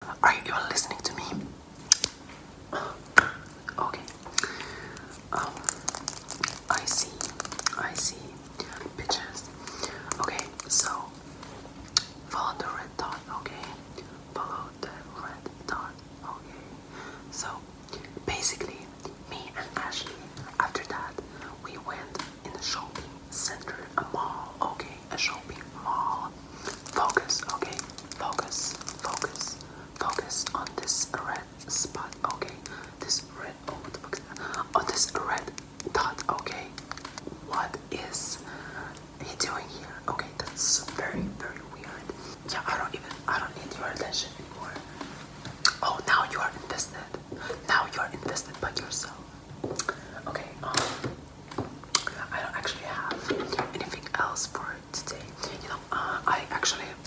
Are you even listening to me? Okay. I see. Bitches. Okay, so follow the red dot, okay? Follow the red dot, okay? So basically, me and Ashley, after that, we went in a shopping center, a mall, okay? A shopping mall. Focus, okay? Focus on this red spot, okay? This red, oh, what the fuck is that? On this red dot, okay? What is he doing here? Okay, that's very, very weird. Yeah, I don't need your attention anymore. Oh, now you are invested. Now you are invested by yourself. Okay, I don't actually have anything else for today. You know, I actually